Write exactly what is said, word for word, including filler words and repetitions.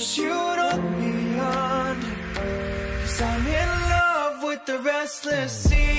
wish you don't be under, 'cause I'm in love with the restless sea.